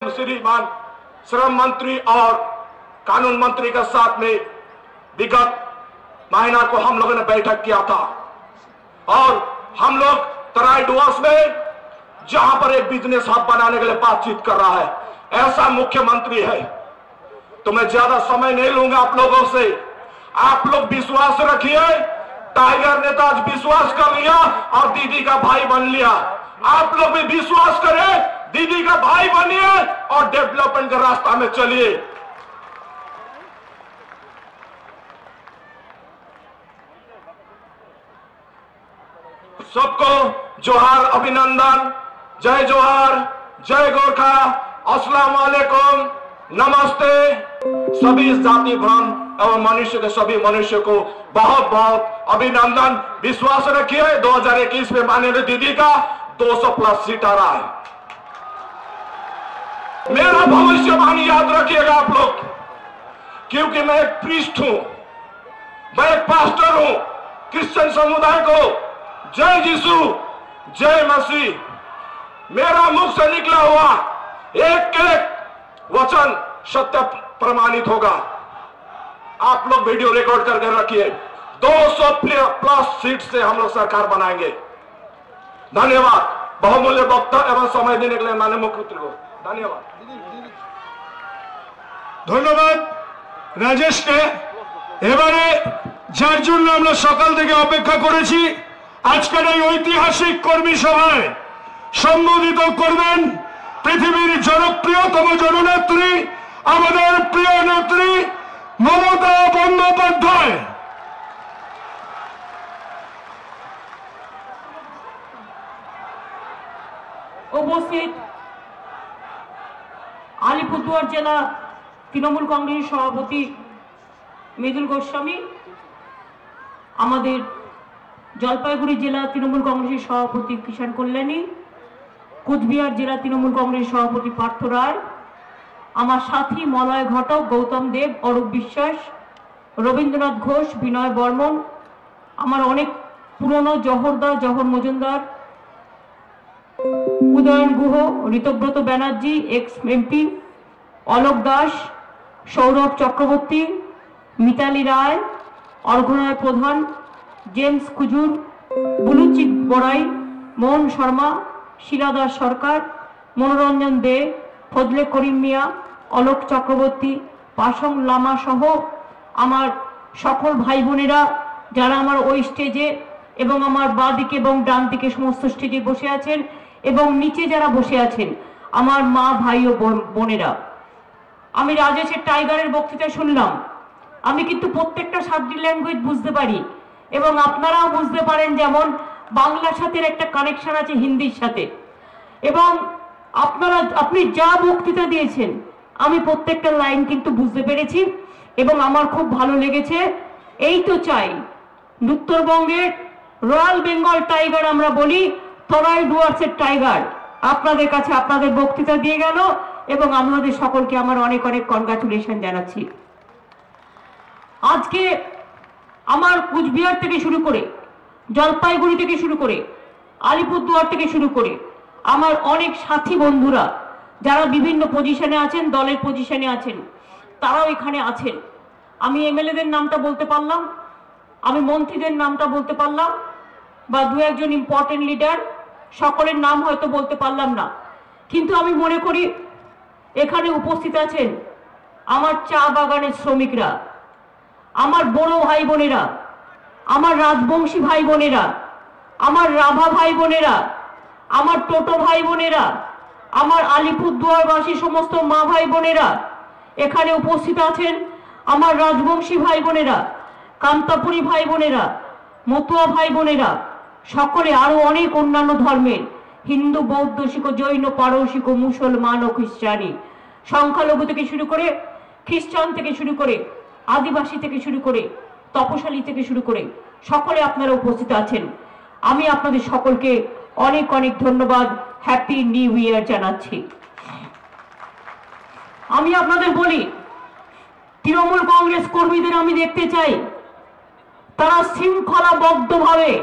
श्रीमान श्रम मंत्री और कानून मंत्री के साथ में विगत महीना को हम लोगों ने बैठक किया था और हम लोग तराई डुवर्स में जहां पर एक बिजनेस हब बनाने के लिए बातचीत कर रहा है, ऐसा मुख्यमंत्री है। तो मैं ज्यादा समय नहीं लूंगा आप लोगों से। आप लोग विश्वास रखिए, टाइगर ने तो आज विश्वास कर लिया और दीदी का भाई बन लिया। आप लोग भी विश्वास करें, दीदी का भाई बनिए और डेवलपमेंट के रास्ता में चलिए। सबको जोहार, अभिनंदन, जय जोहार, जय गोरखा, अस्सलाम वालेकुम, नमस्ते। सभी जाति धर्म एवं मनुष्य के सभी मनुष्य को बहुत बहुत अभिनंदन। विश्वास रखिए 2021 में माननीय दीदी का 200+ सीट आ रहा है। मेरा भविष्यवाणी याद रखिएगा आप लोग, क्योंकि मैं एक प्रीस्ट हूं, मैं एक पास्टर हूं। क्रिश्चियन समुदाय को जय यीशु, जय मसीह। मेरा मुख से निकला हुआ एक एक वचन सत्य प्रमाणित होगा। आप लोग वीडियो रिकॉर्ड करके रखिए। 200+ सीट से हम लोग सरकार बनाएंगे। धन्यवाद। बहुमूल्य वक्ता एवं समय देने के लिए माननीय मुख्यमंत्री को धन्यवाद। धन्यवाद राजेशকে। এবারে যার জন্য আমরা সকাল থেকে অপেক্ষা করেছি, আজকের এই ঐতিহাসিক কর্মী সভায় সম্বোধিত করবেন পৃথিবীর জনপ্রিয়তম জননেত্রী, আমাদের প্রিয় নেত্রী মমতা বন্দ্যোপাধ্যায়। উপস্থিত আলিপুরদুয়ার জেলা তৃণমূল কংগ্রেসের সভাপতি মৃদুল গোস্বামী, আমাদের জলপাইগুড়ি জেলা তৃণমূল কংগ্রেসের সভাপতি কিষাণ কল্যাণী, কুচবিহার জেলা তৃণমূল কংগ্রেসের সভাপতি পার্থ রায়, আমার সাথী মলয় ঘটক, গৌতম দেব, অরূপ বিশ্বাস, রবীন্দ্রনাথ ঘোষ, বিনয় বর্মন, আমার অনেক পুরনো জহরদা, Jahar Majumdar, Udayan Guha, Ritabrata Banerjee, ex MP, Alok Das, Sourav Chakraborty, Mitali Roy, Arghyanoy Pradhan, James Kujur, Bulu Chik বড়াই, মোহন শর্মা, শিলাদাস সরকার, মনোরঞ্জন দে, ফজলে করিম মিয়া, অলোক চক্রবর্তী, পাসং লামা সহ আমার সকল ভাই বোনেরা যারা আমার ওই স্টেজে এবং আমার বাঁ দিকে এবং ডান দিকে সমস্ত স্টেজে বসে আছেন এবং নিচে যারা বসে আছেন আমার মা, ভাই ও বোনেরা। আমি রাজেশের টাইগারের বক্তৃতা শুনলাম। আমি কিন্তু প্রত্যেকটা সাবজেক্ট ল্যাঙ্গুয়েজ বুঝতে পারি এবং আপনারাও বুঝতে পারেন, যেমন বাংলার সাথে একটা কানেকশন আছে হিন্দির সাথে। এবং আপনি যা বক্তৃতা দিয়েছেন আমি প্রত্যেকটা লাইন কিন্তু বুঝতে পেরেছি এবং আমার খুব ভালো লেগেছে। এই তো চাই উত্তরবঙ্গের রয়্যাল বেঙ্গল টাইগার, আমরা বলি তরাই ডুয়ার্সের টাইগার আপনাদের কাছে আপনাদের বক্তৃতা দিয়ে গেল এবং আপনাদের সকলকে আমার অনেক অনেক কনগ্রাচুলেশন জানাচ্ছি। আজকে আমার কুচবিহার থেকে শুরু করে, জলপাইগুড়ি থেকে শুরু করে, আলিপুরদুয়ার থেকে শুরু করে আমার অনেক সাথী বন্ধুরা যারা বিভিন্ন পজিশনে আছেন, দলের পজিশনে আছেন, তারাও এখানে আছেন। আমি এমএলএদের নামটা বলতে পারলাম, আমি মন্ত্রীদের নামটা বলতে পারলাম, বা দু একজন ইম্পর্টেন্ট লিডার, সকলের নাম হয়তো বলতে পারলাম না, কিন্তু আমি মনে করি এখানে উপস্থিত আছেন আমার চা বাগানের শ্রমিকরা, আমার বড় ভাই বোনেরা, আমার রাজবংশী ভাই বোনেরা, আমার রাভা ভাই বোনেরা, আমার টোটো ভাই বোনেরা, আমার আলিপুরদুয়ারবাসী সমস্ত মা ভাই বোনেরা এখানে উপস্থিত আছেন, আমার রাজবংশী ভাই বোনেরা, কান্তাপুরী ভাই বোনেরা, মতুয়া ভাই বোনেরা, সকলে আরো অনেক অন্যান্য ধর্মের, হিন্দু, বৌদ্ধ, শিখ, জৈন, পারসিক, মুসলমান ও খ্রিস্টানি, সংখ্যালঘু থেকে শুরু করে, খ্রিস্টান থেকে শুরু করে, আদিবাসী থেকে শুরু করে, তপশালী থেকে শুরু করে সকলে আপনারা উপস্থিত আছেন। আমি আপনাদের সকলকে অনেক অনেক ধন্যবাদ, হ্যাপি নিউ ইয়ার জানাচ্ছি। আমি আপনাদের বলি, তৃণমূল কংগ্রেস কর্মীদের আমি দেখতে চাই তারা শৃঙ্খলাবদ্ধভাবে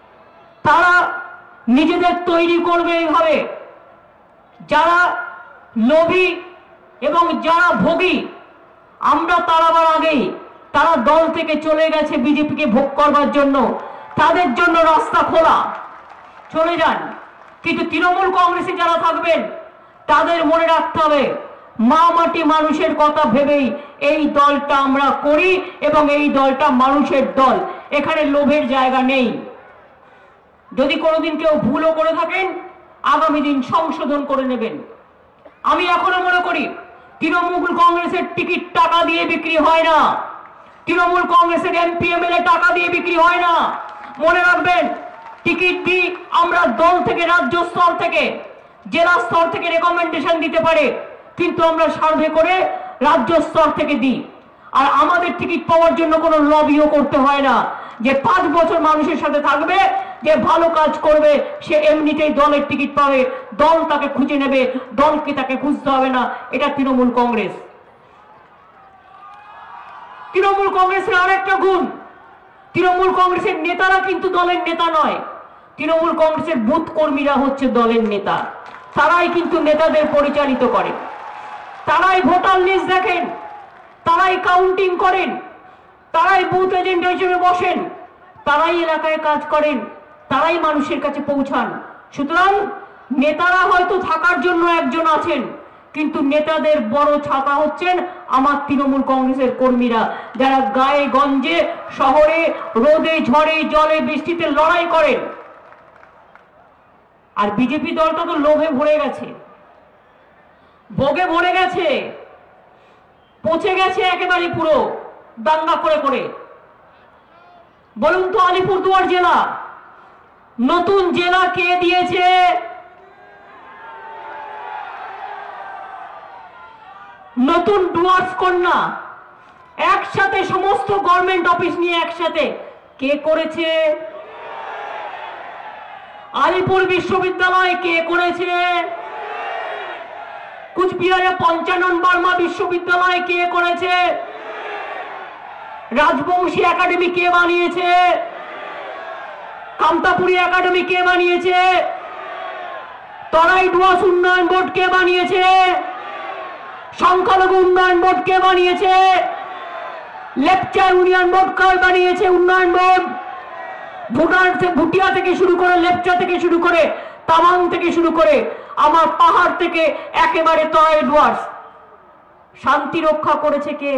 তারা নিজেদের তৈরি করবে এইভাবে, যারা লোভী এবং যারা ভোগী, আমরা তাড়াবার আগেই তারা দল থেকে চলে গেছে বিজেপিকে ভোগ করবার জন্য। তাদের জন্য রাস্তা খোলা, চলে যান। কিন্তু তৃণমূল কংগ্রেসে যারা থাকবেন তাদের মনে রাখতে হবে, মা মাটি মানুষের কথা ভেবেই এই দলটা আমরা করি এবং এই দলটা মানুষের দল, এখানে লোভের জায়গা নেই। যদি কোনোদিন কেউ ভুলও করে থাকেন আগামী দিন সংশোধন করে নেবেন। আমি এখনো মনে করি তৃণমূল কংগ্রেসের টিকিট টাকা দিয়ে বিক্রি হয় না, তৃণমূল কংগ্রেসের এমপি এমএলএ টাকা দিয়ে বিক্রি হয় না। মনে রাখবেন, টিকিট দিই আমরা দল থেকে, রাজ্য স্তর থেকে, জেলা স্তর থেকে রেকমেন্ডেশন দিতে পারে, কিন্তু আমরা সার্ভে করে রাজ্য স্তর থেকে দিই। আর আমাদের টিকিট পাওয়ার জন্য কোনো লবিও করতে হয় না, যে 5 বছর মানুষের সাথে থাকবে, যে ভালো কাজ করবে সে এমনিতেই দলের টিকিট পাবে, দল তাকে খুঁজে নেবে, দলকে তাকে খুঁজতে হবে না। এটা তৃণমূল কংগ্রেস। তৃণমূল কংগ্রেসের আরেকটা গুণ, তৃণমূল কংগ্রেসের নেতারা কিন্তু দলের নেতা নয়, তৃণমূল কংগ্রেসের বুথ কর্মীরা হচ্ছে দলের নেতা। তারাই কিন্তু নেতাদের পরিচালিত করে, তারাই ভোটার লিস্ট দেখেন, তারাই কাউন্টিং করেন, তারাই বুথ এজেন্ট হিসেবে বসেন, তারাই এলাকায় কাজ করেন, তারাই মানুষের কাছে পৌঁছান। সুতরাং নেতারা হয়তো থাকার জন্য একজন আছেন, কিন্তু নেতাদের বড় ছাতা হচ্ছেন আমার তৃণমূল কংগ্রেসের কর্মীরা, যারা গায়ে গঞ্জে, শহরে, রোদে ঝড়ে জলে বৃষ্টিতে লড়াই করেন। আর বিজেপি দলটা তো লোভে ভরে গেছে, ভোগে ভরে গেছে, পচে গেছে একেবারে পুরো দাঙ্গা করে করে। বলুন তো, আলিপুরদুয়ার জেলা নতুন জেলা কে দিয়েছে? নতুন ডুয়ার্স কন্যা, একসাথে সমস্ত গভর্নমেন্ট অফিস নিয়ে একসাথে কে করেছে? আলিপুর বিশ্ববিদ্যালয় কে করেছে? কুচবিহারে পঞ্চানন বর্মা বিশ্ববিদ্যালয় কে করেছে? রাজবংশী একাডেমি কে বানিয়েছে? কামতাপুরী একাডেমি কে বানিয়েছে? তরাই ডুয়ার্স উন্নয়ন বোর্ড কে বানিয়েছে? সংখ্যালঘু উন্নয়ন বোর্ড কে বানিয়েছে? লেপচা ইউনিয়ন বোর্ড কে বানিয়েছে? উন্নয়ন বোর্ড ভুটিয়া থেকে শুরু করে, লেপচা থেকে শুরু করে, তামাং থেকে শুরু করে, আমার পাহাড় থেকে একেবারে তরাই ডুয়ার্স। শান্তি রক্ষা করেছে কে?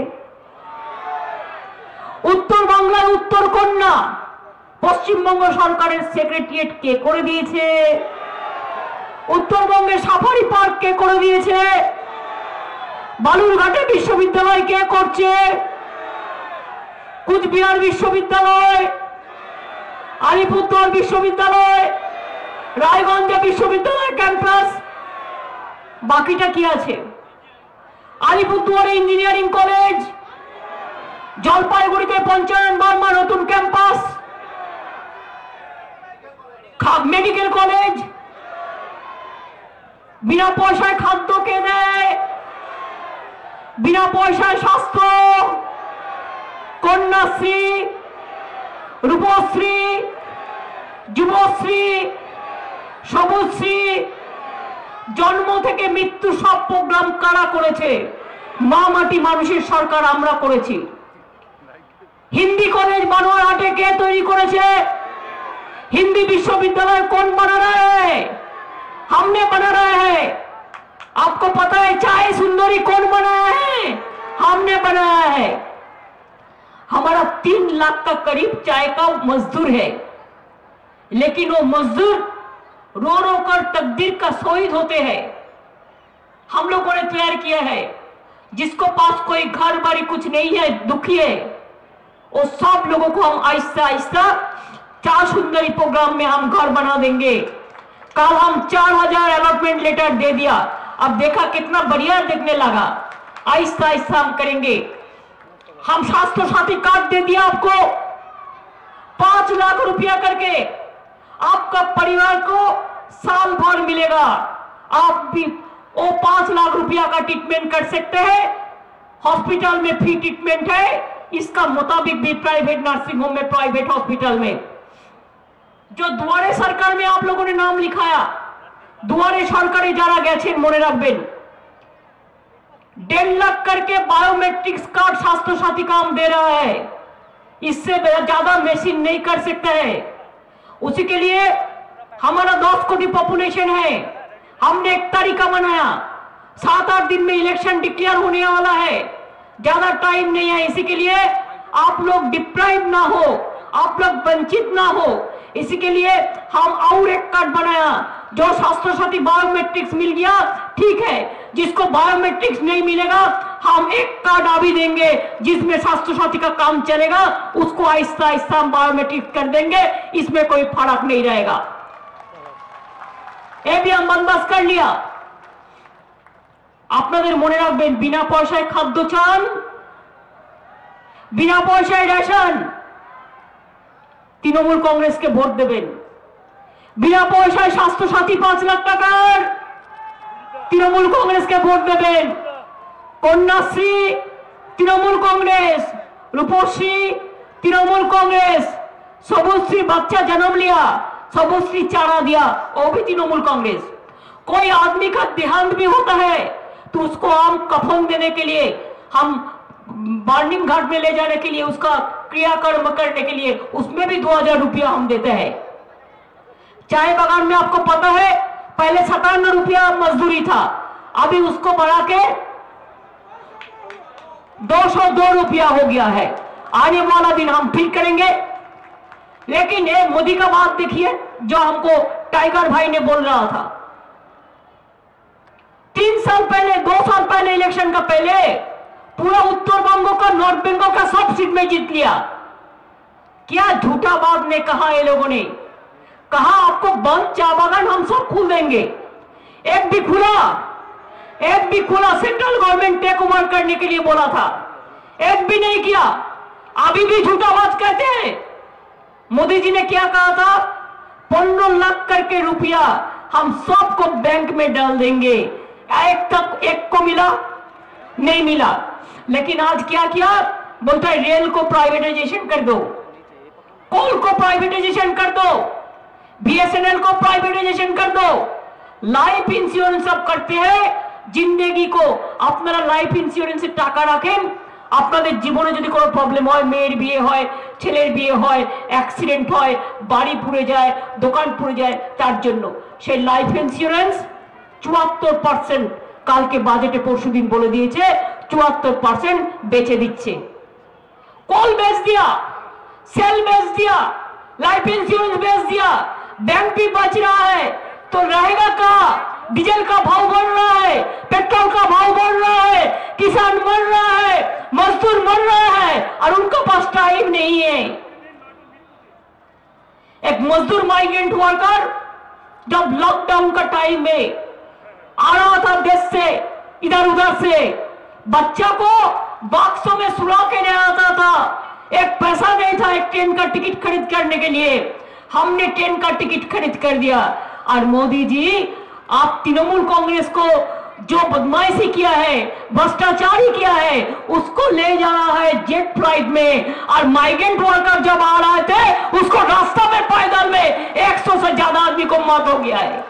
উত্তর বাংলায় উত্তর কন্যা পশ্চিমবঙ্গ সরকারের সেক্রেটারিয়েট কে করে দিয়েছে? উত্তরবঙ্গে সাফারি পার্ক কে করে দিয়েছে? বালুরঘাটে বিশ্ববিদ্যালয় কে করছে? কুচবিহার বিশ্ববিদ্যালয়, আলিপুরদুয়ার বিশ্ববিদ্যালয়, রায়গঞ্জে বিশ্ববিদ্যালয় ক্যাম্পাস, বাকিটা কি আছে? আলিপুরদুয়ারে ইঞ্জিনিয়ারিং কলেজ, জলপাইগুড়িতে পঞ্চানন বর্মা নতুন ক্যাম্পাস, মেডিকেল কলেজ, বিনা পয়সায় খাদ্য কে দেয়? বিনা পয়সায় স্বাস্থ্য, কন্যাশ্রী, রূপশ্রী, যুবশ্রী, সবুজশ্রী, জন্ম থেকে মৃত্যু সব প্রোগ্রাম কারা করেছে? মা মাটি মানুষের সরকার আমরা করেছি। হিন্দি কলেজ বানোয়ারহাটে কে তৈরি করেছে? हिंदी विश्वविद्यालय कौन बना रहा है? हमने बना रहा है। आपको पता है चाय सुंदरी कौन बनाया है? हमने बनाया है। हमारा 3 लाख का करीब चाय का मजदूर है, लेकिन वो मजदूर रो रो कर तकदीर का शहीद होते हैं। हम लोगों ने तैयार किया है, जिसको पास कोई घर बारी कुछ नहीं है, दुखी है, वो सब लोगों को हम आहिस्ता आहिस्ता चाय सुंदरी प्रोग्राम में हम घर बना देंगे। कल हम 4000 अलॉटमेंट लेटर दे दिया, अब देखा कितना बढ़िया दिखने लगा। आहिस्ता आहिस्ता हम करेंगे। हम स्वास्थ्य साथी कार्ड दे दिया आपको, 5 लाख रुपया करके आपका परिवार को साल भर मिलेगा। आप भी वो 5 लाख रुपया का ट्रीटमेंट कर सकते हैं। हॉस्पिटल में फ्री ट्रीटमेंट है, इसका मुताबिक भी प्राइवेट नर्सिंग होम में, प्राइवेट हॉस्पिटल में। जो दुआरे सरकार में आप लोगों ने नाम लिखाया, दुआरे सरकारे যারা গেছেন মনে রাখবেন 10 लाख करके बायोमेट्रिक्स कार्ड स्वास्थ्य साथी काम दे रहा है। इससे ज्यादा मशीन नहीं कर सकता है। उसी के लिए हमारा 10 कोटी पॉपुलेशन है। हमने एक तरीका बनाया, 7-8 दिन में इलेक्शन डिक्लेयर होने वाला है, ज्यादा टाइम नहीं है। इसी के लिए आप लोग डिप्राइव ना हो, आप लोग वंचित ना हो, इसी के लिए हम और एक कार्ड बनाया। जो स्वास्थ्य साथी बायोमेट्रिक्स मिल गया ठीक है, जिसको बायोमेट्रिक्स नहीं मिलेगा हम एक कार्ड अभी देंगे जिसमें स्वास्थ्य साथी का काम चलेगा, उसको आहिस्ता आहिस्ता हम बायोमेट्रिक्स कर देंगे, इसमें कोई फर्क नहीं रहेगा। ये भी हम बंदोबस्त कर लिया। আপনাদের মনে রাখবেন, বিনা পয়সায় খাদ্য চান, বিনা পয়সায় রেশন, তৃণমূল কংগ্রেসকে ভোট দেবেন। বিনা পয়সায় স্বাস্থ্য সাথী 5 লাখ টাকার, তৃণমূল কংগ্রেসকে ভোট দেবেন। কন্যাশ্রী তৃণমূল কংগ্রেস, রূপশ্রী তৃণমূল কংग्रेस, सबुश्री बच्चा जन्म लिया, सबुश्री चारा दिया, वो भी तृणमूल कांग्रेस। कोई आदमी का देहांत भी होता है तो उसको हम कफन देने के लिए, हम बार्निंग घाट में ले जाने के लिए, उसका क्रियाकर्म करने के लिए उसमें भी 2000 रुपया हम देते हैं। चाय बागान में आपको पता है पहले 57 रुपया मजदूरी था, अभी उसको बढ़ा के 202 रुपया हो गया है। आने वाला दिन हम फिर करेंगे। लेकिन ये मोदी का बात देखिए, जो हमको टाइगर भाई ने बोल रहा था 3 साल पहले, 2 साल पहले, इलेक्शन का पहले पूरा उत्तर बंगो का, नॉर्थ बंगो का सब सीट में जीत लिया। क्या झूठा बात ने कहा, ये लोगों ने कहा आपको बंद चाय बागान हम सब खोल देंगे, एक भी खुला, एक भी खुला। सेंट्रल गवर्नमेंट टेक ओवर करने के लिए बोला था, एक भी नहीं किया। अभी भी झूठा बात कहते हैं। मोदी जी ने क्या कहा था, 15 लाख करके रुपया हम सबको बैंक में डाल देंगे। एक को मिला नहीं मिला। लेकिन आज क्या किया, बोलता है रेल को प्राइवेटाइजेशन कर दो, कोल को प्राइवेटाइजेशन कर दो, बीएसएनएल को प्राइवेटाइजेशन कर दो, लाइफ इंश्योरेंस सब करते हैं। जिंदगी को अपना लाइफ इंश्योरेंस टाका रखें, আপনাদের জীবনে যদি কোনো প্রবলেম হয়, মেয়ের বিয়ে হয়, ছেলের বিয়ে হয়, অ্যাক্সিডেন্ট হয়, বাড়ি পুড়ে যায়, দোকান পুড়ে যায়, তার জন্য সেই লাইফ ইন্স্যুরেন্স 74% কালকে বাজেটে পরশুদিন বলে দিয়েছে 74% বেচে দিচ্ছে। কল बेच दिया, सेल बेच दिया, लाइफ इंश्योरेंस बेच दिया, बैंक भी बच रहा है, तो रहेगा कहाँ? डीजल का भाव बढ़ रहा है, पेट्रोल का भाव बढ़ रहा है, किसान मर रहा है, मजदूर मर रहा है, और उनका पास टाइम नहीं है। एक मजदूर माइग्रेंट वर्कर जब लॉकडाउन का टाइम में आ रहा था देश से इधर उधर से, बच्चा को बॉक्सों में सुला के ले आता था, एक पैसा नहीं था एक ट्रेन का टिकट खरीद करने के लिए, हमने ट्रेन का टिकट खरीद कर दिया। और मोदी जी, आप तृणमूल कांग्रेस को जो बदमाशी किया है, भ्रष्टाचारी किया है, उसको ले जाना है जेट फ्लाइट में, और माइग्रेंट वर्कर जब आ रहे थे उसको रास्ता में पैदल में 100 से ज्यादा आदमी को मौत हो गया है।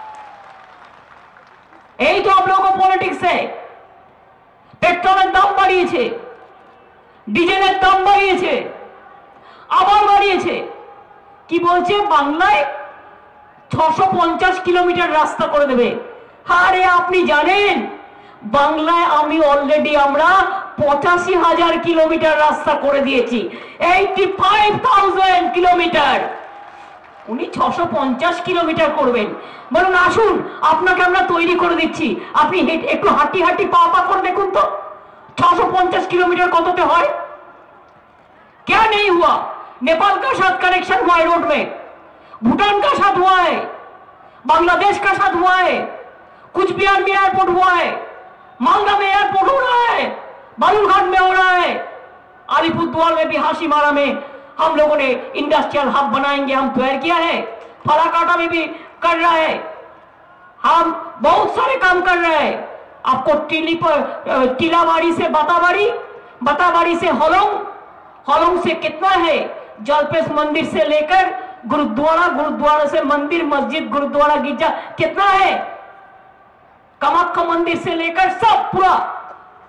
यही तो आप लोगों को पॉलिटिक्स है। पेट्रोलेर दाम বাড়িয়েছে, ডিজেলের দাম বাড়িয়েছে, আবার বাড়িয়েছে। কি বলছে, বাংলায় 650 কিলোমিটার রাস্তা করে দেবে। আরে আপনি জানেন বাংলায় আমি অলরেডি আমরা 85,000 কিলোমিটার রাস্তা করে দিয়েছি, 85,000 কিলোমিটার। উনি 650 কিলোমিটার করবেন। বলুন আসুন আপনাকে আমরা তৈরি করে দিচ্ছি, আপনি একটু হাঁটি হাঁটি পা পা করে দেখুন তো 650 किलोमीटर कतते হয়। क्या नहीं हुआ? नेपाल का साथ कनेक्शन हुआ है रोड में, भूटान का साथ हुआ है, बांग्लादेश का साथ हुआ है, कुछ बिहार में एयरपोर्ट हुआ है, मालदा में एयरपोर्ट हो रहा है, बालूरघाट में हो रहा है, अलीपुरद्वार में भी हाशीमारा में हम लोगों ने इंडस्ट्रियल हब बनाएंगे, हम तैयार किया है। फलाकाटा में भी कर रहा है, हम बहुत सारे काम कर रहे हैं। आपको टीलावाड़ी से बताबाड़ी, बताबाड़ी से होलोंग, होलोंग से कितना है, जलपेश मंदिर से लेकर गुरुद्वारा, गुरुद्वारा से मंदिर, मस्जिद, गुरुद्वारा, गिरजा कितना है, कामाख्या मंदिर से लेकर सब पूरा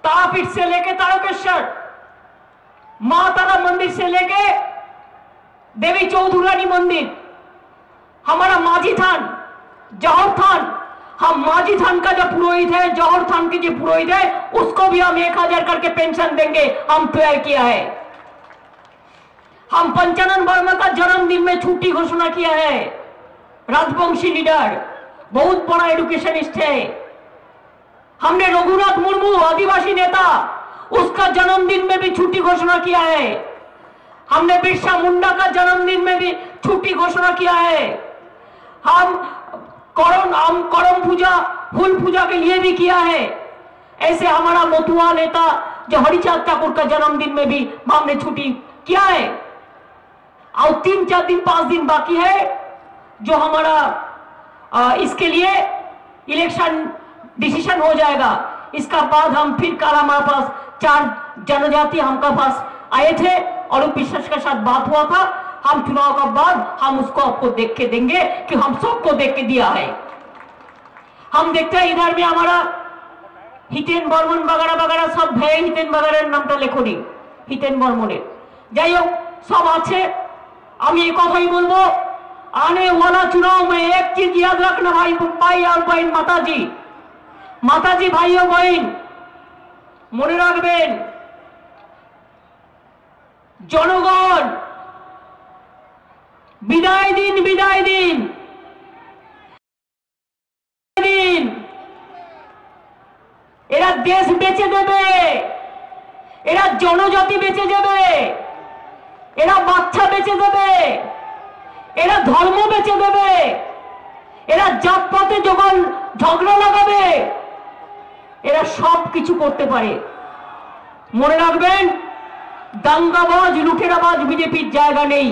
तारापीठ से लेके तारकेश्वर, मां तारा मंदिर से लेके देवी चौधुरानी मंदिर, हमारा माझी थान, जौहर थान, हम माझी थान का जो पुरोहित है, जौहर थान के जो पुरोहित है, उसको भी हम 1000 करके पेंशन देंगे, हम तैयार किया है। हम पंचानन वर्मा का जन्मदिन में छुट्टी घोषणा किया है। राजवंशी लीडर, बहुत बड़ा एडुकेशनिस्ट है। हमने रघुनाथ मुर्मू, आदिवासी नेता, उसका जन्मदिन में भी छुट्टी घोषणा किया है। हमने बिरसा मुंडा का जन्मदिन में भी छुट्टी घोषणा किया है। हम करम पूजा, फूल पूजा के लिए भी किया है। ऐसे हमारा मोतुआ नेता जो हरिचांद ठाकुर का जन्मदिन में भी हमने छुट्टी किया है। और 3-4 दिन 5 दिन बाकी है जो हमारा इसके लिए इलेक्शन डिसीजन हो जाएगा। इसका बाद हम फिर कल हमारे पास 4 जनजाति हमका पास आए थे और विशेष के साथ बात हुआ था। हम चुनाव का बाद हम उसको आपको देख के देंगे कि हम सबको देख के दिया है। हम देखते हैं इधर में हमारा हितेन बर्मन वगैरह वगैरह सब है। हितेन वगैरह नामटा लेखो नी, हितेन बर्मने যাই হোক सब আছে। আমি এই কথাই বলবো, आने वाला चुनाव में एक चीज याद रखना भाई और बहन, माताजी भाई और बहन মনে রাখবেন, জনগণ বিদায় দিন, এরা দেশ বেচে দেবে, এরা জনজাতি বেচে দেবে, এরা বাচ্চা বেচে দেবে, এরা ধর্ম বেচে দেবে, এরা জাতপাতে যখন ঝগড়া লাগাবে, এরা সব কিছু করতে পারে। মনে রাখবেন, দাঙ্গাবাজ লুটেরাবাজ বিজেপির জায়গা নেই।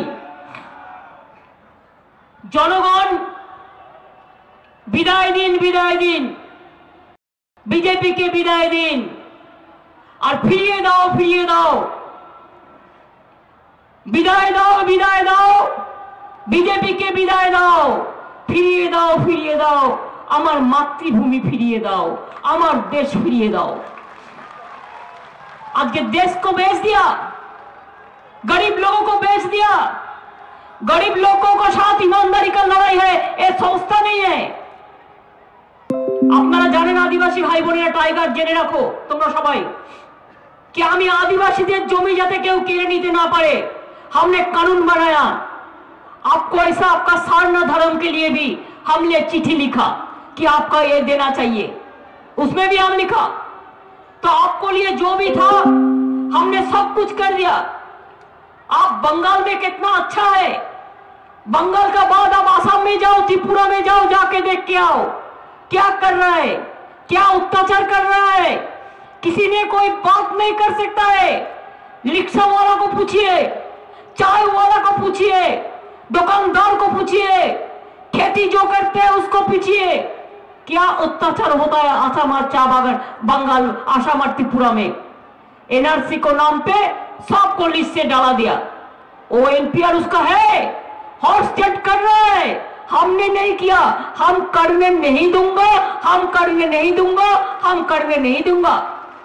জনগণ বিদায় দিন, বিজেপিকে বিদায় দিন আর ফিরিয়ে দাও, বিদায় দাও, বিজেপিকে বিদায় দাও, ফিরিয়ে দাও, আমার মাতৃভূমি ফিরিয়ে দাও, আমার দেশ ফিরিয়ে দাও। आज के देश को बेच दिया, गरीब लोगों को बेच दिया। गरीब लोगों के साथ ईमानदारी का लड़ाई है, ये संस्था नहीं है। আপনারা জানেন আদিবাসী ভাই বোনেরা, টাইগার জেনে রাখো তোমরা সবাই कि আমি আদিবাসীদের জমি যাতে কেউ কেড়ে নিতে না পারে, हमने कानून बनाया। आपको ऐसा आपका सारना धर्म के लिए भी हमने चिट्ठी लिखा कि आपका ये देना चाहिए, उसमें भी हम लिखा। तो आपको लिए जो भी था हमने सब कुछ कर दिया। आप बंगाल में कितना अच्छा है, बंगाल का बाद आप आसाम में जाओ, त्रिपुरा में जाओ, जाके देख के आओ क्या कर रहा है, क्या अत्याचार कर रहा है। किसी ने कोई बात नहीं कर सकता है। रिक्शा वाला को पूछिए, चाय वाला को पूछिए, दुकानदार को पूछिए, खेती जो करते हैं उसको पूछिए, क्या अत्याचार होता है आसाम और चा बागान, बंगाल, आसाम और त्रिपुरा में। एनआरसी को नाम पे सबको लिस्ट से डाला दिया। वो एनपीआर उसका है, हॉर्स ट्रेड कर रहा है। हमने नहीं किया, हम करने नहीं दूंगा, हम करने नहीं दूंगा।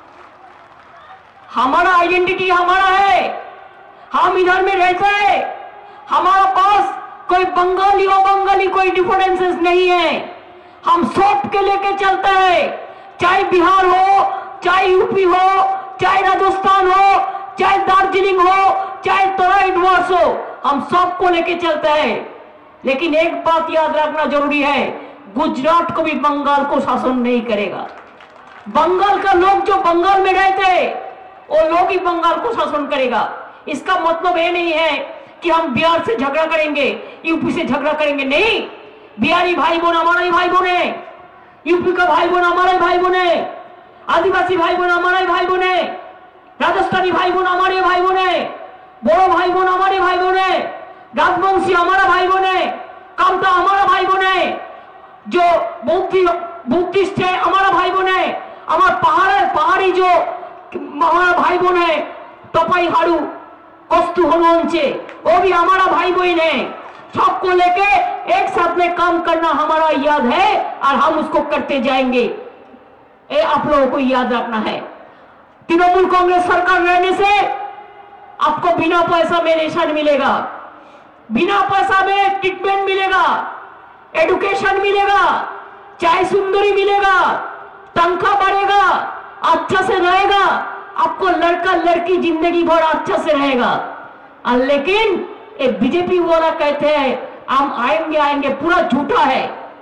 हमारा आइडेंटिटी हमारा है, हम इधर में रहते हैं। हमारा पास कोई बंगाली और बंगाली कोई डिफरेंसेस नहीं है। हम सबके लेके चलते हैं, चाहे बिहार हो, चाहे यूपी हो, चाहे राजस्थान हो, चाहे दार्जिलिंग हो, चाहे तराई डुवर्स हो, हम सबको लेके चलते हैं। लेकिन एक बात याद रखना जरूरी है, गुजरात को भी बंगाल को शासन नहीं करेगा। बंगाल का लोग जो बंगाल में रहते हैं वो लोग ही बंगाल को शासन करेगा। इसका मतलब ये नहीं है कि हम बिहार से झगड़ा करेंगे, यूपी से झगड़ा करेंगे, नहीं। बिहारी भाई बहन हमारा ही भाई बहन है, यूपी का भाई बहन हमारा ही भाई बहन है, आदिवासी भाई बहन हमारा ही भाई बहन है, राजस्थानी भाई बहन हमारे भाई बहन है, बोड़ो भाई बहन हमारे भाई बहन है, राजवंशी हमारा भाई बहन है, कामता हमारा भाई बहन है, जो बुद्धिस्ट है हमारा भाई बहन है, हमारा पहाड़ी जो हमारा भाई बहन है, टपाई हाड़ू कस्तु हनुमंचे, वो भी हमारा भाई बहन है। सबको लेके एक साथ में काम करना हमारा याद है और हम उसको करते जाएंगे। ये आप लोगों को याद रखना है। तृणमूल कांग्रेस सरकार रहने से आपको बिना पैसा में रेशन मिलेगा, बिना पैसा में ट्रीटमेंट मिलेगा, एजुकेशन मिलेगा, चाय सुंदरी मिलेगा, तनख्वाह बढ़ेगा, अच्छा से रहेगा, आपको लड़का लड़की जिंदगी भर अच्छा से रहेगा। और लेकिन ये बीजेपी वाला कहते हैं हम आएंगे आएंगे, पूरा झूठा है।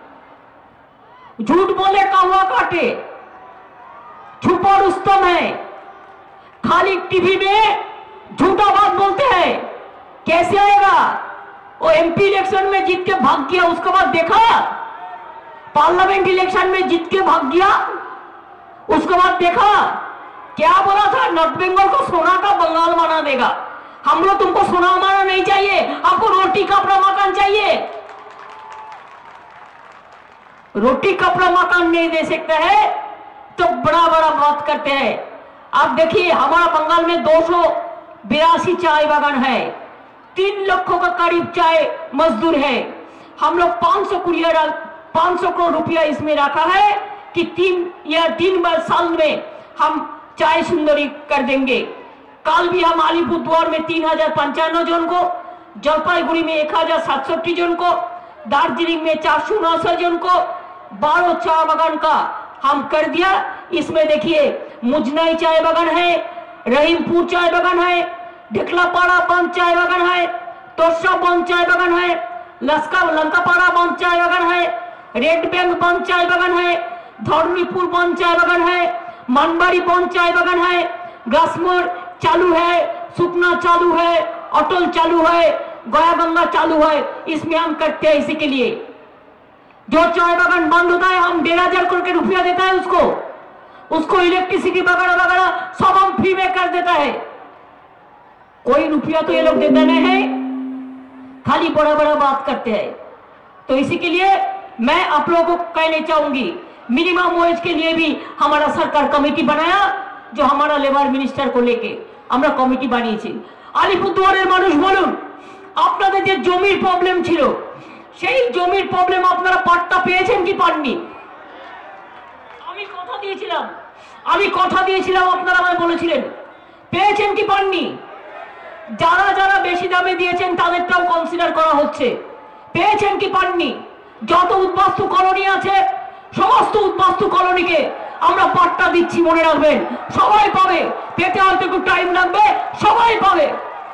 झूठ बोले कौवा काटे, छुपा रुस्तम है। खाली टीवी में झूठा बात बोलते हैं। कैसे आएगा? वो एमपी इलेक्शन में जीत के भाग गया, उसके बाद देखा पार्लियामेंट इलेक्शन में जीत के भाग गया, उसके बाद देखा क्या बोला था, नॉर्थ बंगाल को सोना का बंगाल बना देगा। हम लोग तुमको सोना माना नहीं चाहिए, आपको रोटी कपड़ा मकान चाहिए। रोटी कपड़ा मकान नहीं दे सकते हैं तो बड़ा बड़ा बात करते हैं। आप देखिए हमारा बंगाल में 282 चाय बागान है, 3 लाख का करीब चाय मजदूर है। हम लोग 500 करोड़ रुपया इसमें रखा है कि 3 साल में हम चाय सुंदरी कर देंगे। कल भी हम अलीपुरद्वार में 3095 जन को, जलपाईगुड़ी में 1067 जन को, दार्जिलिंग में 469 जन को 12 चाय बागान का हम कर दिया। इसमें देखिए मुजनाई चाय बागान है, रहीमपुर चाय बागान है, ढेकलापाड़ा बंद चाय बागान है, तोरसा बंद चाय बागान है, लंकापाड़ा बंद चाय बागान है, रेड बैंक बंद चाय बागान है, धर्मीपुर बंद चाय बागान है, मनबाड़ी बंद चाय बागान है, ग्रासमोर चालू है, सुपना चालू है, अटल चालू है, गया गंगा चालू है। इसमें हम करते हैं इसी के लिए। जो चाय बागान बंद होता है हम 1,500 करके रुपया देता है उसको इलेक्ट्रिसिटी वगैरह वगैरह सब हम फ्री में कर देता है। कोई रुपया तो ये लोग देता नहीं है, खाली बड़ा बड़ा बात करते हैं। तो इसी के लिए मैं आप लोगों को कहना चाहूंगी, मिनिमम वेज के लिए भी हमारा सरकार कमेटी बनाया, जो हमारा लेबर मिनिस्टर को लेके আমরা কমিটি বানিয়েছি। আলিপুরদুয়ারের মানুষ বলুন, আপনাদের যে জমির প্রবলেম ছিল সেই জমির প্রবলেম আপনারা পাট্টা পেয়েছেন কি পাননি? আমি কথা দিয়েছিলাম আপনারা আমায় বলেছিলেন, পেয়েছেন কি পাননি? যারা যারা বেশি দামে দিয়েছেন তাদেরটাও কনসিডার করা হচ্ছে, পেয়েছেন কি পাননি? যত উদ্বাস্তু কলোনি আছে সমস্ত উদ্বাস্তু কলোনিকে আমরা পাট্টা দিচ্ছি, মনে রাখবেন সবাই পাবে, পেতে হয়তো একটু টাইম লাগবে, সবাই পাবে।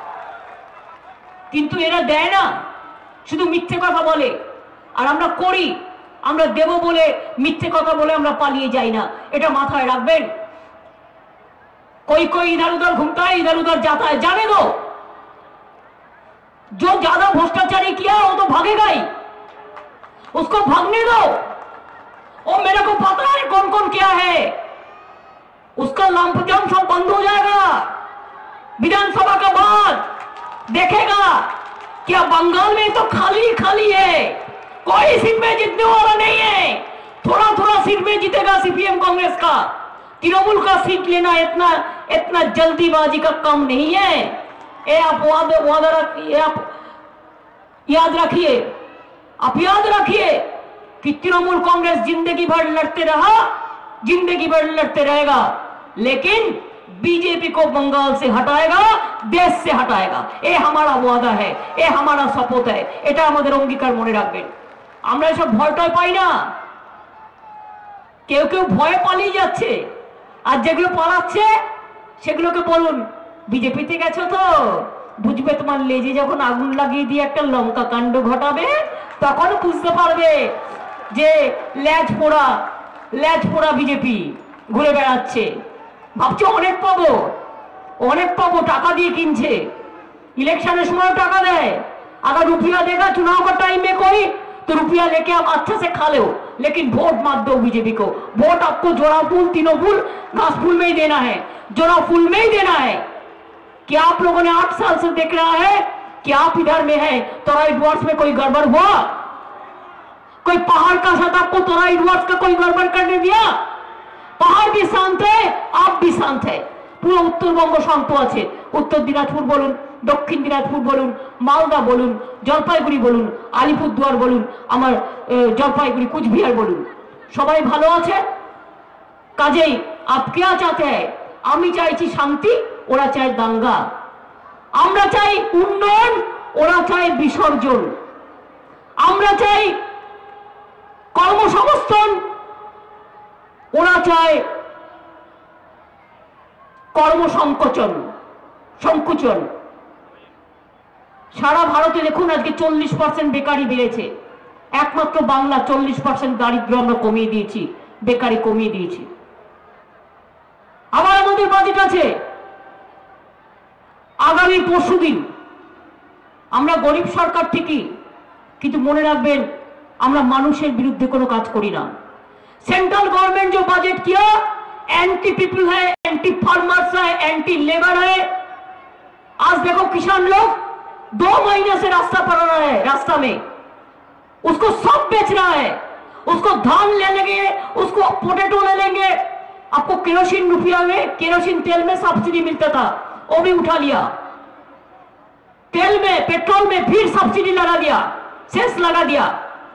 কিন্তু এরা দেয় না, শুধু মিথ্যে কথা বলে। আর আমরা করি, আমরা দেব বলে মিথ্যে কথা বলে আমরা পালিয়ে যাই না, এটা মাথায় রাখবেন। कोई इधर उधर घूमता है, इधर उधर जाता है, जाने दो। जो ज्यादा भ्रष्टाचारी किया वो तो भागेगा ही, उसको भागने दो। और मेरे को पता है कौन कौन क्या है, उसका लंपजम सब बंद हो जाएगा। विधानसभा का बाद देखेगा क्या बंगाल में तो खाली खाली है, कोई सीट में जीतने वाला नहीं है। थोड़ा थोड़ा सीट में जीतेगा सीपीएम कांग्रेस का, तृणमूल का सीट लेना इतना जल्दीबाजी का काम नहीं है। ये आप याद रखिए, आप याद रखिए कि तृणमूल कांग्रेस जिंदगी भर लड़ते रहा, जिंदगी भर लड़ते रहेगा, लेकिन बीजेपी को बंगाल से हटाएगा, देश से हटाएगा। ये हमारा वादा है, ये हमारा शपथ है, এটা আমাদের অঙ্গীকার মনে রাখবেন। আমরা এসব ভয়টাই পাই না, কেউ কেউ ভয়ে পালিয়ে যাচ্ছে, আর যেগুলো পালাচ্ছে সেগুলোকে বলুন বিজেপিতে গেছো তো বুঝবে, তোমার লেজে যখন আগুন লাগিয়ে দিয়ে একটা লঙ্কা কাণ্ড ঘটাবে তখন বুঝতে পারবে যে লেজ পোড়া বিজেপি ঘুরে বেড়াচ্ছে। ভাবছো অনেক পাবো, টাকা দিয়ে কিনছে, इलेक्शन समय टाका दे। अगर रुपया देगा चुनाव का टाइम में कोई तो रुपया लेके आप अच्छे से खा लो, लेकिन वोट मत दो बीजेपी को। वोट आपको जोड़ा फूल, तीनों फूल, घास फूल में ही देना है, जोड़ा फूल में ही देना है। क्या आप लोगों ने 8 साल से देख रहा है कि आप इधर में है तोराई डुवर्स में कोई गड़बड़ हुआ? कोई पहाड़ का साथ आपको तोराई डुवर्स का कोई गड़बड़ करने दिया? पहाड़ भी शांत है, आप भी शांत है, পুরো উত্তরবঙ্গ শান্ত আছে। উত্তর দিনাজপুর বলুন, দক্ষিণ দিনাজপুর বলুন, মালদা বলুন, জলপাইগুড়ি বলুন, আলিপুরদুয়ার বলুন, আমার জলপাইগুড়ি কুচবিহার বলুন, সবাই ভালো আছে। কাজেই आप क्या चाहते हैं? আমি চাইছি শান্তি, ওরা চায় দাঙ্গা। আমরা চাই উন্নয়ন, ওরা চায় বিসর্জন। আমরা চাই কর্মসংস্থান, ওরা চায় কর্মসংকোচন সংকুচন। সারা ভারতে দেখুন আজকে 40% বেকারি বেড়েছে। একমাত্র বাংলা 40% দারিদ্র্য আমরা কমিয়ে দিয়েছি, বেকারি কমিয়ে দিয়েছি। আবার আমাদের বাজেট আছে আগামী পরশুদিন। আমরা গরিব সরকার ঠিকই, কিন্তু মনে রাখবেন আমরা মানুষের বিরুদ্ধে কোনো কাজ করি না। सेंट्रल गवर्नमेंट जो बजट किया एंटी पीपल है, एंटी फार्मर्स है, एंटी लेबर है। आज देखो किसान लोग 2 महीने से रास्ता पर रहा है, रास्ता में उसको सब बेच रहा है। उसको धान ले लेंगे, उसको पोटैटो ले लेंगे। आपको केरोसिन रुपया में, केरोसिन तेल में सब्सिडी मिलता था, वो भी उठा लिया। तेल में, पेट्रोल में फिर सब्सिडी लगा दिया, सेस लगा दिया।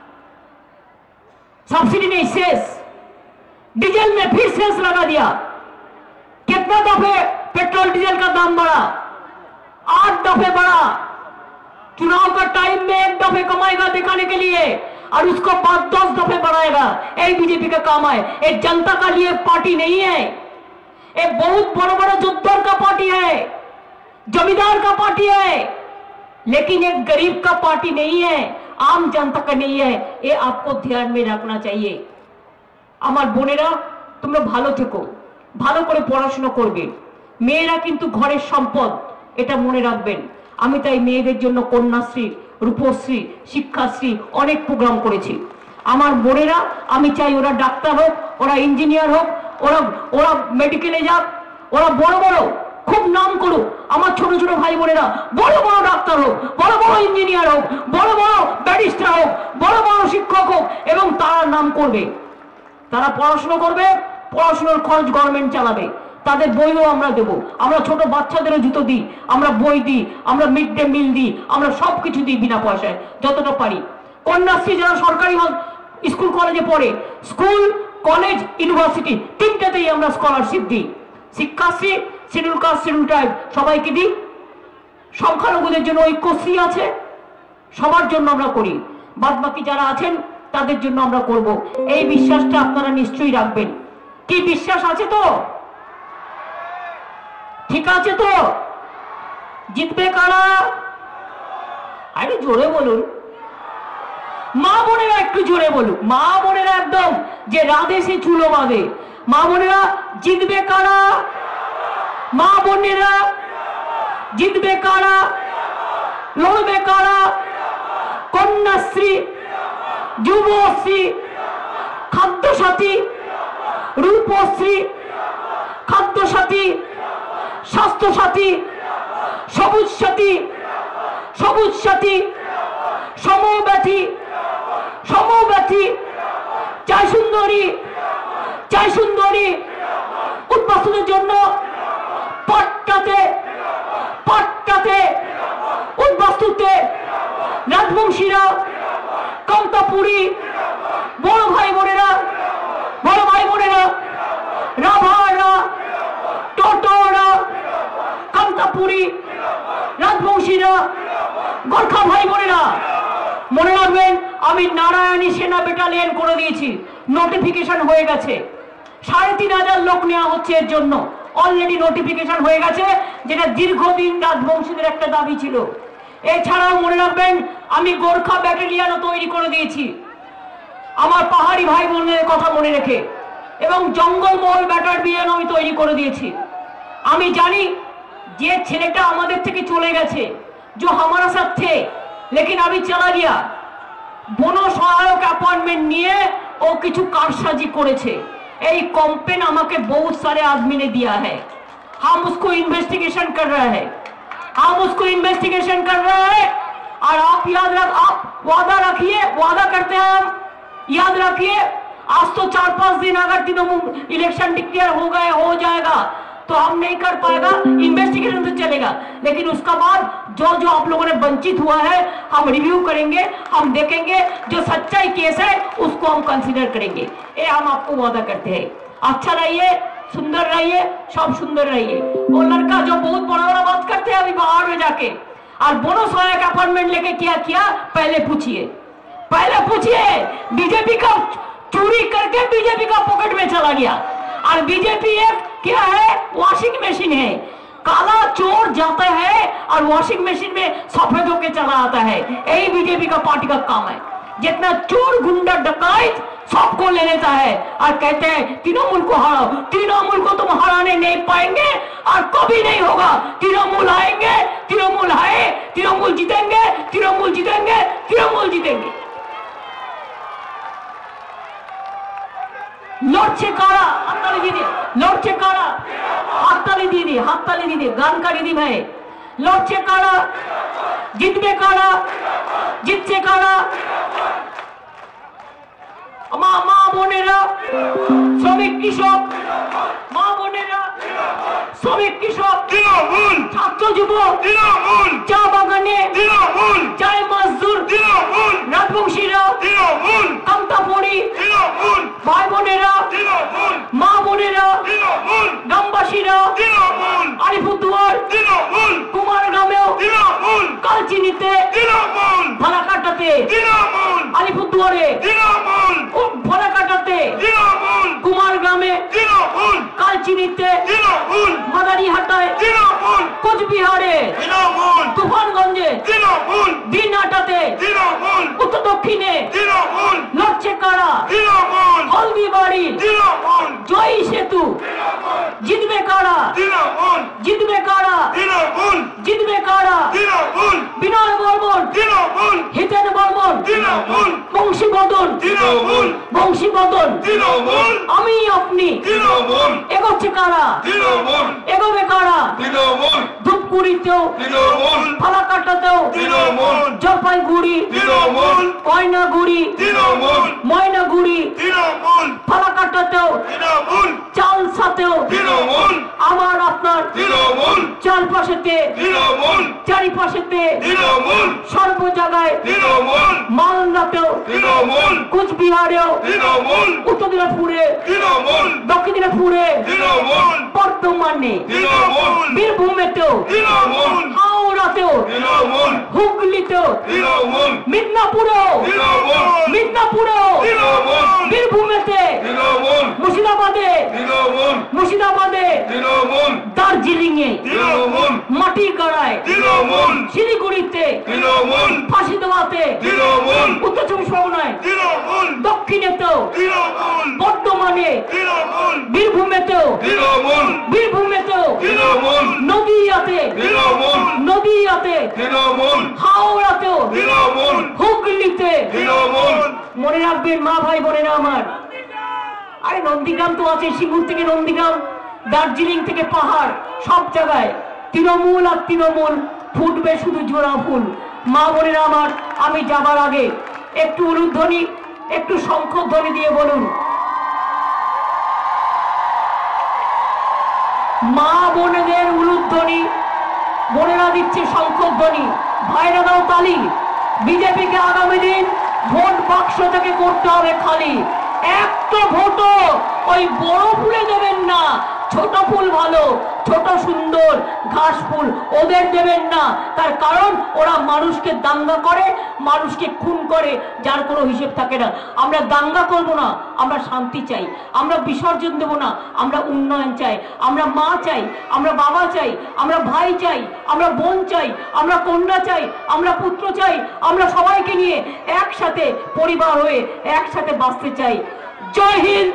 सब्सिडी नहीं, सेस। डीजल में फिर सेस लगा दिया। कितना दफे पेट्रोल डीजल का दाम बढ़ा? 8 दफे बढ़ा। चुनाव का टाइम में 1 दफे कमाएगा दिखाने के लिए, और उसको बाद 10 दफे बढ़ाएगा। एक बीजेपी का काम है। एक जनता का लिए पार्टी नहीं है, एक बहुत बड़ा बड़ा योद्धा का पार्टी है, जमींदार का पार्टी है, लेकिन एक गरीब का पार्टी नहीं है, आम जनता का नहीं है। ये आपको ध्यान में रखना चाहिए। আমার বোনেরা তোমরা ভালো থেকো, ভালো করে পড়াশোনা করবে। মেয়েরা কিন্তু ঘরের সম্পদ, এটা মনে রাখবেন। আমি তাই মেয়েদের জন্য কন্যাশ্রী, রূপশ্রী, শিক্ষাশ্রী অনেক প্রোগ্রাম করেছি। আমার বোনেরা আমি চাই ওরা ডাক্তার হোক, ওরা ইঞ্জিনিয়ার হোক, ওরা মেডিকেলে যাক, ওরা বড় বড় খুব নাম করুক। আমার ছোট ছোট ভাই বোনেরা বড় বড় ডাক্তার হোক, বড় বড় ইঞ্জিনিয়ার হোক, বড় বড় ব্যারিস্টার হোক, বড় বড় শিক্ষক হোক, এবং তারা নাম করবে। তারা পড়াশোনা করবে, পড়াশোনার খরচ গভর্নমেন্ট চালাবে, তাদের বইও আমরা দেবো। আমরা ছোট বাচ্চাদেরও জুতো দিই, আমরা বই দিই, আমরা মিড ডে মিল দিই, আমরা সবকিছু দিই বিনা পয়সায় যতটা পারি। কন্যাশ্রী যারা সরকারি স্কুল কলেজে পড়ে, স্কুল কলেজ ইউনিভার্সিটি তিনটাতেই আমরা স্কলারশিপ দিই। Shikshashree schedule caste schedule tribe সবাইকে দিই। সংখ্যালঘুদের জন্য ঐক্যশ্রী আছে, সবার জন্য আমরা করি। বাদ বাকি যারা আছেন তাদের জন্য আমরা করব। এই বিশ্বাসটা আপনারা নিশ্চয়ই রাখবেন। কি বিশ্বাস আছে তো? ঠিক আছে তো? জিতবে কারা? আরে জোরে বলুন, মা বোনেরা একটু জোরে বলুন। মা বোনেরা একদম যে রাধে সে চুলো বাঁধে। মা বোনেরা জিতবে কারা? মা বোনেরা জিতবে কারা? লড়বে কারা? কন্যাশ্রী, যুবশ্রী, খাদ্যসাথী, রূপশ্রী, খাদ্যসাথী, স্বাস্থ্যসাথী, সবুজ সাথী, সবুজ সাথী, সমব্যথী, সমব্যথী, চাই সুন্দরী, চাই সুন্দরী, উদ্বাস্তুদের জন্য পাট্টাতে, পাট্টাতে, উদ্বাস্তুতে, রাজবংশীরা, কমতাপুরী, বড় ভাই বোনেরা, বড় ভাই বোনেরা, রাভারা, টোটোরা, কমতাপুরী, রাজবংশীরা, গোর্খা ভাই বোনেরা মনে রাখবেন, আমি নারায়ণী সেনা ব্যাটালিয়ন করে দিয়েছি। নোটিফিকেশন হয়ে গেছে। 3500 লোক নেওয়া হচ্ছে এর জন্য। অলরেডি নোটিফিকেশন হয়ে গেছে, যেটা দীর্ঘদিন রাজবংশীদের একটা দাবি ছিল। এছাড়াও মনে রাখবেন আমি গোর্খা ব্যাটালিয়নও তৈরি করে দিয়েছি আমার পাহাড়ি ভাই বোনদের কথা মনে রেখে, এবং জঙ্গলমহল ব্যাটালিয়ন আমি তৈরি করে দিয়েছি। আমি জানি যে ছেলেটা আমাদের থেকে চলে গেছে, जो हमारा साथ थे लेकिन अभी चला गया, বনো সহায়ক অ্যাপয়েন্টমেंट নিয়ে ও কিছু কারসাজি করেছে। এই কমপ্লেন আমাকে बहुत सारे आदमी ने दिया है। हम उसको इन्वेस्टिगेशन कर रहे हैं, हम उसको इन्वेस्टिगेशन कर रहे हैं। और आप याद रख, आप वादा रखिए, वादा करते हैं हम, याद रखिए आज तो 4-5 दिन अगर तृणमूल इलेक्शन डिक्लेयर हो गए, हो जाएगा तो हम नहीं कर पाएगा, इन्वेस्टिगेशन तो चलेगा, लेकिन उसका बाद जो जो आप लोगों ने वंचित हुआ है हम रिव्यू करेंगे, हम देखेंगे, जो सच्चाई केस है उसको हम कंसीडर करेंगे। ये हम आपको वादा करते हैं। अच्छा रहिए, सुंदर रहिए, सब सुंदर रहिए। वो लड़का जो बहुत बड़ा बड़ा बात करते हैं अभी बाहर में जाके, और बोनस वाला का अपॉइंटमेंट लेके क्या किया पहले पूछिए, पहले पूछिए। बीजेपी का चोरी करके बीजेपी का पॉकेट में चला गया, और बीजेपी एक क्या है, वॉशिंग मशीन है। काला चोर जाता है और वॉशिंग मशीन में सफेद होके चला आता है। यही बीजेपी का पार्टी का काम है। जितना चोर गुंडा डकैत सबको ले लेता है और कहते हैं तृणमूल को हराओ। तृणमूल को तुम हराने नहीं पाएंगे और कभी नहीं होगा। तृणमूल आएंगे, तृणमूल आए, तृणमूल जीतेंगे, तृणमूल जीतेंगे, तृणमूल जीतेंगे। লড়ছে কারা, হাততালি দিদি। লড়ছে কারা, হাততালি দিদি, হাততালি দিদি, গানকারী দি ভাই। লড়ছে কারা, জিতবে কারা, জিতছে কারা। মা বোনেরা, শ্রমিক কৃষক, মা বোনেরা, শ্রমিক কৃষক, তৃণমূল, ছাত্র যুবক, তৃণমূল, চা বাগানে, তৃণমূল, চায় মজদুর, তৃণমূল, রাজবংশীরা, তৃণমূল, কামতাপুরি, তৃণমূল, ভাই বোনেরা, তৃণমূল, মা বোনেরা, তৃণমূল, গ্রামবাসীরা, তৃণমূল, আলিপুরদুয়ার, তৃণমূল, কুমারগ্রামেও, তৃণমূল, কালচিনিতে, তৃণমূল, ফালাকাটাতে, তৃণমূল, আলিপুরদুয়ারে, তৃণমূল, ফালাকাটাতে, তৃণমূল, কুমারগ্রামে, তৃণমূল, কালচিনিতে, তৃণমূল, মাদারিহাটায়, তৃণমূল, কোচবিহারে, তৃণমূল, তুফানগঞ্জে, তৃণমূল, দিনহাটাতে, তৃণমূল, উত্তর দক্ষিণে, তৃণমূল, লড়ছে কারা, তৃণমূল, হলদিবাড়ি, তৃণমূল, জয় সেতু, জিতবে কারা, তৃণমূল, জিতবে কারা, তৃণমূল, জিতবে কারা, তৃণমূল, বিনয় বর্মন, তৃণমূল, হিতেন বর্মন, তৃণমূল, বংশীবদন, তৃণমূল, বংশীবদন, তৃণমূল, আমি আপনি, তৃণমূল, এগোচ্ছে কারা, তৃণমূল, এগোবে কারা, তৃণমূল, ধূপগুড়িতেও, তৃণমূল, ফালাকাটাতেও, তৃণমূল, জলপাইগুড়ি, তৃণমূল, কয়নাগুড়ি, তৃণমূল, ময়নাগুড়ি, তৃণমূল, ফালাকাটাতেও, তৃণমূল, চালসাতেও, তৃণমূল, আমার আপনার, তৃণমূল, চারপাশেতে, তৃণমূল, চারিপাশেতে, তৃণমূল, সর্ব জায়গায়, তৃণমূল, মালদাতেও, তৃণমূল, কুচবিহারেও, তৃণমূল, উত্তর দিনাজপুরে, তৃণমূল, দক্ষিণ দিনাজপুরে, তৃণমূল, বর্ধমানে, তৃণমূল, বীরভূমেতেও, তৃণমূল, হাওড়াতেও, তৃণমূল, হুগলিতেও, তৃণমূল, মিদনাপুরেও, তৃণমূল, মিদনাপুরেও, তৃণমূল, বীরভূমেতে, তৃণমূল, মুর্শিদাবাদে, তৃণমূল, মুর্শিদাবাদে, তৃণমূল, দার্জিলিং এ, তৃণমূল, মাটিগাড়ায়, তৃণমূল, শিলিগুড়িতে, তৃণমূল, ফাঁসিদোয়াতে, তৃণমূল, উত্তর চব্বিশ পরগনায়, তৃণমূল, দক্ষিণেতেও, তৃণমূল, বর্ধমানে, তৃণমূল, বীরভূমেতেও, তৃণমূল, বীরভূমেতেও, তৃণমূল, নদিয়াতে, তৃণমূল, নদিয়াতে, তৃণমূল, হাওড়াতেও, তৃণমূল, হুগলিতে, তৃণমূল। মনে রাখবেন মা ভাই বোনেরা আমার, আরে নন্দীগ্রাম তো আছে, সিঙ্গুর থেকে নন্দীগ্রাম, দার্জিলিং থেকে পাহাড়, সব জায়গায় তৃণমূল আর তৃণমূল, ফুটবে শুধু জোড়া ফুল। মা বোনেরা আমার, আমি যাবার আগে একটু উলুধ্বনি, একটু শঙ্খধ্বনি দিয়ে বলুন, মা বোনেদের উলুধ্বনি, বোনেরা দিচ্ছে শঙ্খধ্বনি, ভাইরা দাও তালি। বিজেপিকে আগামী দিন ভোট বাক্স থেকে করতে হবে খালি। একটা ভোটও ওই বড় ফুলে দেবেন না, ছোট ফুল ভালো, ছোট সুন্দর ঘাস ফুল ওদের দেবেন না। তার কারণ ওরা মানুষকে দাঙ্গা করে, মানুষকে খুন করে, যার কোনো হিসেব থাকে না। আমরা দাঙ্গা করব না, আমরা শান্তি চাই, আমরা বিসর্জন দেব না, আমরা উন্নয়ন চাই, আমরা মা চাই, আমরা বাবা চাই, আমরা ভাই চাই, আমরা বোন চাই, আমরা কন্যা চাই, আমরা পুত্র চাই, আমরা সবাইকে নিয়ে একসাথে পরিবার হয়ে একসাথে বাঁচতে চাই। জয় হিন্দ,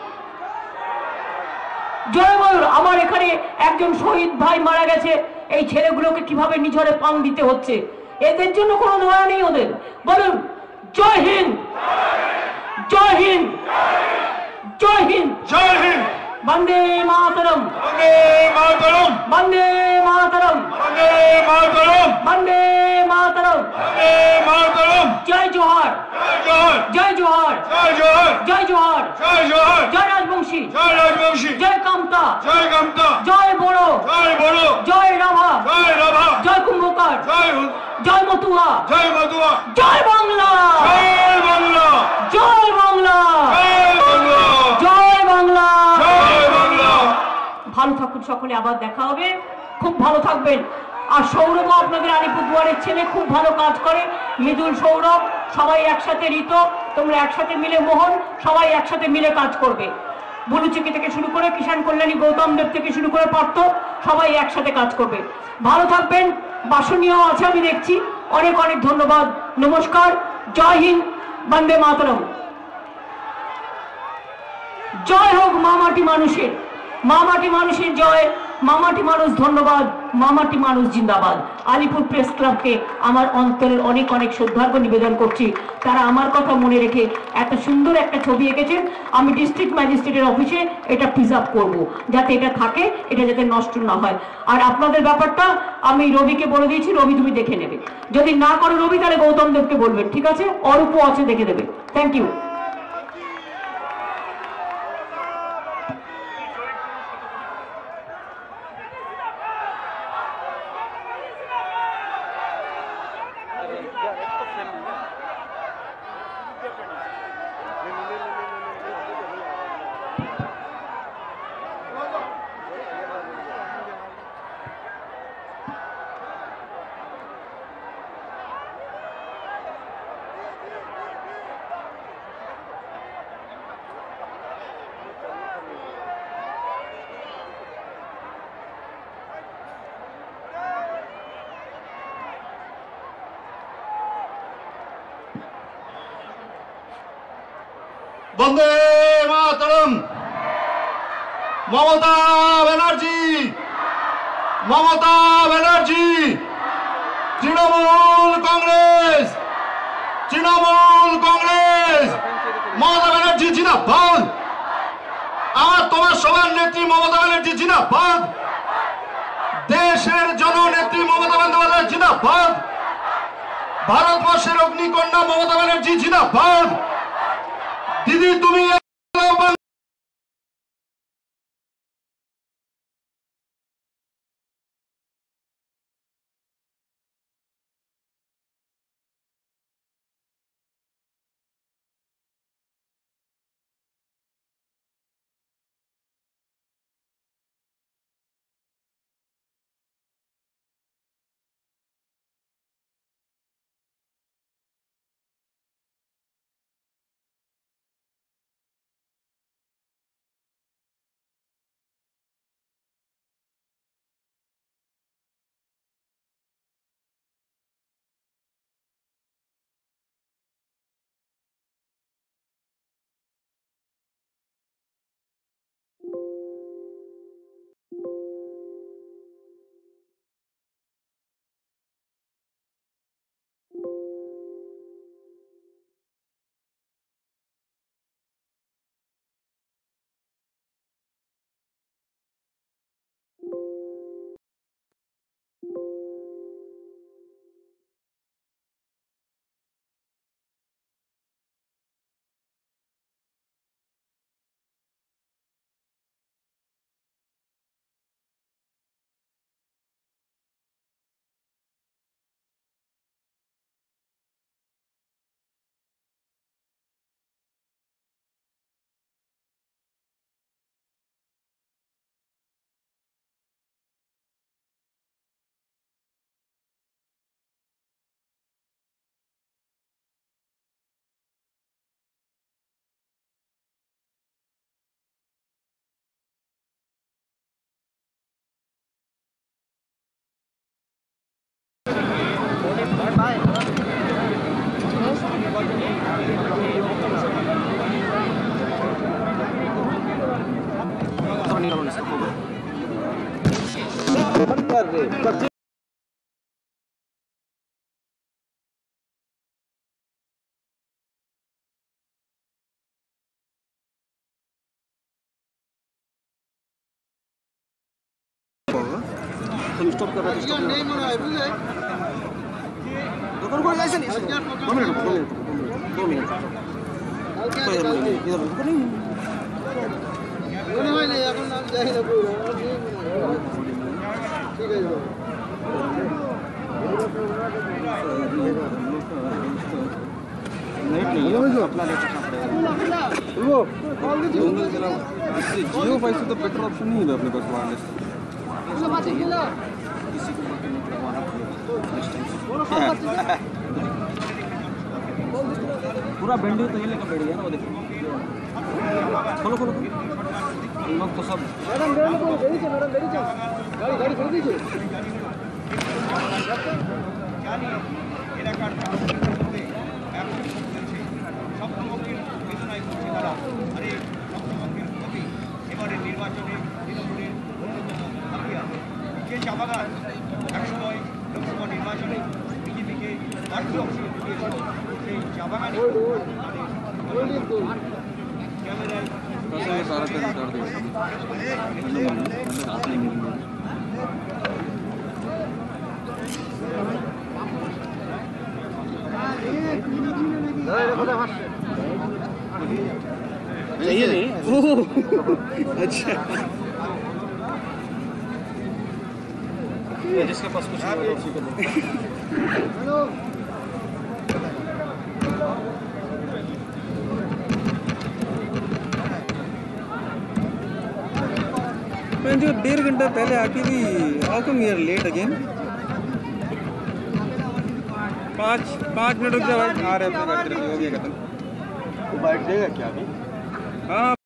জয় ময়ূর। আমার এখানে একজন শহীদ ভাই মারা গেছে, এই ছেলেগুলোকে কিভাবে নিঝরে পান দিতে হচ্ছে, এদের জন্য কোনো দয়া নেই ওদের। বলুন জয় হিন্দ, জয় হিন্দ, জয় হিন্দ, জয় হিন্দ। বন্দে মাতরম, বন্দে মাতরম, বন্দে মাতরম, বন্দে মাতরম, বন্দে মাতরম, বন্দে মাতরম। জয় জোহার, জয় জোহার, জয় জোহার, জয় জোহার, জয় জোহার, জয় রাজবংশী, জয় রাজবংশী, জয় কামতা, জয় কামতা, জয় বড়ো, জয় বড়ো, জয় রাভা, জয় রাভা, জয় কুম্ভকার, জয় জয় মতুয়া, জয় মতুয়া, জয় বাংলা, জয় বাংলা, জয় বাংলা, জয় বাংলা, জয় বাংলা, জয় বাংলা। ভালো থাকুন সকলে, আবার দেখা হবে, খুব ভালো থাকবেন। আর সৌরভ আপনাদের আলিপুরদুয়ারের ছেলে, খুব ভালো কাজ করে, মৃদুল, সৌরভ সবাই একসাথে, ঋত তোমরা একসাথে মিলে, মোহন সবাই একসাথে মিলে কাজ করবে। বুলুচিকি থেকে শুরু করে কিষাণ কল্যাণী, গৌতম দেব থেকে শুরু করে পার্থ, সবাই একসাথে কাজ করবে। ভালো থাকবেন। বাসনীয় আছে আমি দেখছি। অনেক অনেক ধন্যবাদ। নমস্কার। জয় হিন্দ। বন্দে মাতরম। জয় হোক মামাটি মানুষের, মামাটি মানুষের জয়, মামাটি মানুষ ধন্যবাদ, মামাটি মানুষ জিন্দাবাদ। আলিপুর প্রেস ক্লাবকে আমার অন্তরের অনেক অনেক শ্রদ্ধার্ঘ্য নিবেদন করছি। তারা আমার কথা মনে রেখে এত সুন্দর একটা ছবি এঁকেছেন। আমি ডিস্ট্রিক্ট ম্যাজিস্ট্রেটের অফিসে এটা প্রিজার্ভ করব, যাতে এটা থাকে, এটা যাতে নষ্ট না হয়। আর আপনাদের ব্যাপারটা আমি রবিকে বলে দিয়েছি, রবি তুমি দেখে নেবে। যদি না করো রবি, তাহলে গৌতম দেবকে বলবেন, ঠিক আছে? অরূপও আছে, দেখে দেবে। Thank you. বন্দে মাতরম। মমতা ব্যানার্জি, মমতা ব্যানার্জি, তৃণমূল কংগ্রেস, তৃণমূল কংগ্রেস, মমতা ব্যানার্জি জিন্দাবাদ। আমার তোমার সবার নেত্রী মমতা ব্যানার্জি জিন্দাবাদ। দেশের জননেত্রী মমতা বন্দ্যোপাধ্যায় জিন্দাবাদ। ভারতবর্ষের অগ্নিকন্যা মমতা ব্যানার্জি জিন্দাবাদ। দিদি তুমি স্টপ করা নেই মনে হয়, বুঝলে দোকান করে যাইছেন 2 মিনিট মনে হয় না এখন নাম যাই না পুরো ঠিক আছে। नहीं है, अपना रेट रखना पड़ेगा। जियो 5 से तो बेटर ऑप्शन नहीं है अपने पास वायरलेस। किसी को लगवाना पड़ेगा पूरा बेंडी तो ये लेकर बैठ गया ना, वो देखो खोलो खोलो इन लोग तो सब गाड़ी खोल दीजिए। এবারে নির্বাচনে তৃণমূলের যে চা বাগান একসময় লোকসভা নির্বাচনে বিজেপিকে প্রার্থী অংশগ্রহণ দিয়েছিল, সেই চা বাগানে ক্যামেরায় सारा कर चाहिए नहीं। अच्छा जिसके पास कुछ नहीं होता उसी को दो। मैं जो 1.5 घंटा पहले आके भी how come you are late again. 5 minute रुक जा भाई, आ रहे अपने गाड़ी हो गया खत्म। तो बैठ जाएगा क्या अभी? हाँ